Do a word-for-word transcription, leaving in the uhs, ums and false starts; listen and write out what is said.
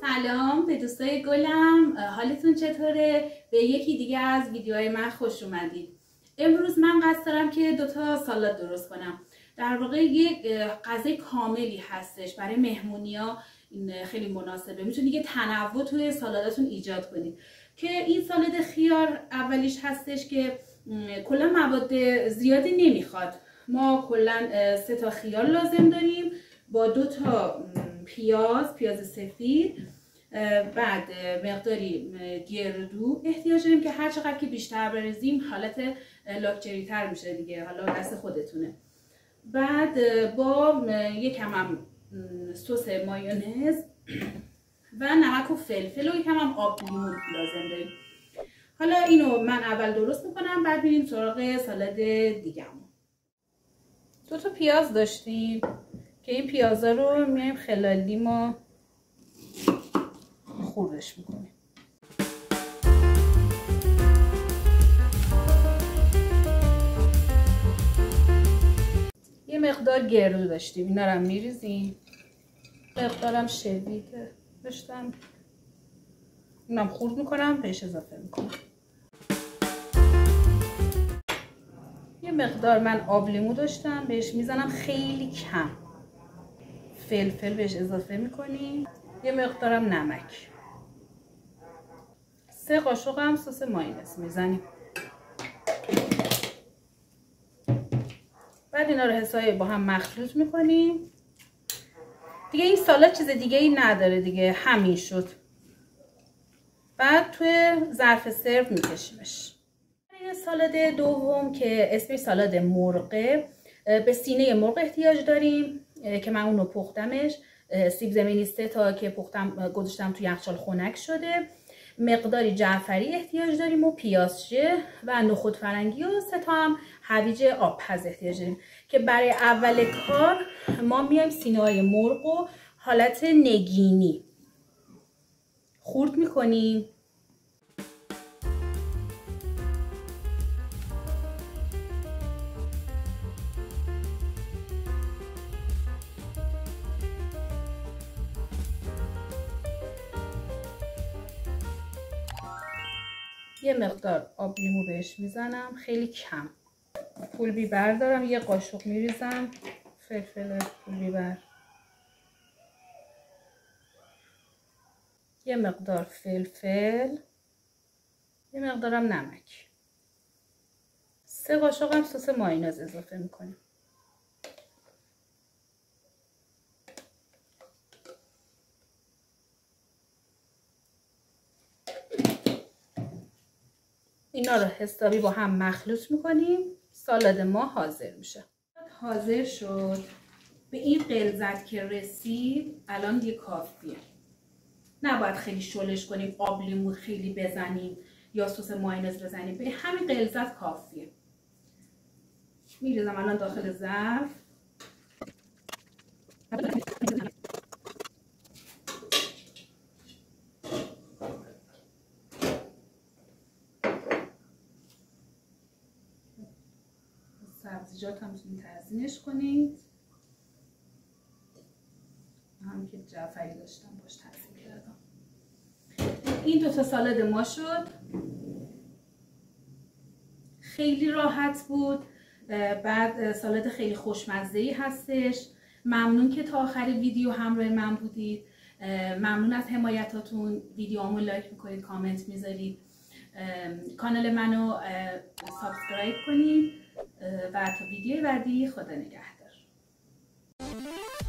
سلام به دوستای گلم، حالتون چطوره؟ به یکی دیگه از ویدیوهای من خوش اومدید. امروز من قصد دارم که دوتا سالاد درست کنم. در واقع یک غذای کاملی هستش برای مهمونیا، این خیلی مناسبه. میتونید یه تنوع توی سالادتون ایجاد کنید. که این سالاد خیار اولیش هستش که کلا مواد زیادی نمیخواد. ما کلا سه تا خیار لازم داریم با دو تا پیاز، پیاز سفید، بعد مقداری گردو احتیاج داریم که هر چقدر که بیشتر بریزیم حالت لاکچری تر میشه دیگه، حالا دست خودتونه. بعد با یکم هم سس مایونز و نمک و فلفل و یکم هم آب لیمو لازم داریم. حالا اینو من اول درست میکنم، بعد میریم سراغ سالاد دیگه‌مون. دو تا پیاز داشتیم که این پیازا رو میایم خلالی ما خوردش میکنیم. یه مقدار گردو داشتیم، اینا رو هم میریزیم. مقدارم شوید داشتم، اینم خورد میکنم، بهش اضافه میکنم. یه مقدار من آب لیمو داشتم، بهش میزنم خیلی کم. فلفل بهش اضافه میکنیم، یه مقدارم نمک. سه قاشق هم سس مایونز میزنیم. بعد اینا رو حسابی با هم مخلوط میکنیم. دیگه این سالاد چیز دیگه ای نداره دیگه، همین شد. بعد توی ظرف سرو میکشیمش. یه سالاد دوم که اسمش سالاد مرغه، به سینه مرغ احتیاج داریم که من اونو پختمش. سیب زمینی سه تا که پختم گذاشتم توی یخچال خنک شده. مقداری جعفری احتیاج داریم و پیازچه و نخود فرنگی و سه تا هم هویج آبپز احتیاج داریم که برای اول کار ما میایم سینه های مرغ و حالت نگینی خورد میکنیم. یه مقدار آب لیمو بهش میزنم، خیلی کم. پول بیبر دارم، یه قاشق میریزم. فلفل پول بیبر، یه مقدار فلفل، یه مقدارم نمک. سه قاشق هم سس مایونز اضافه میکنیم. اینا رو حسابی با هم مخلوط میکنیم. سالاد ما حاضر میشه. حاضر شد. به این غلظت که رسید الان دیگه کافیه. نباید خیلی شلش کنیم، آب لیمو خیلی بزنیم یا سس مایونز بزنیم. به همین غلظت کافیه. میریزم الان داخل ظرف. سبزیجات هم میتونید تزیینش کنید. هم که جعفری داشتم باش تزیین کردم. این دوتا سالاد ما شد. خیلی راحت بود. بعد سالاد خیلی خوشمزه‌ای هستش. ممنون که تا آخر ویدیو همراه من بودید. ممنون از حمایتاتون. ویدیوامو لایک میکنید، کامنت میذارید. کانال منو سابسکرایب کنید. و تا ویدیو بعدی خدا نگهدار.